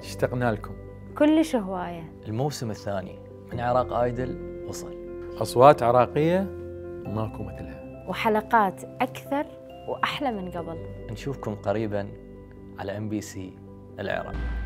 اشتقنا لكم. كلش هواية. الموسم الثاني من عراق آيدل وصل. أصوات عراقية ماكو مثلها، وحلقات أكثر وأحلى من قبل. نشوفكم قريبا على MBC العراق.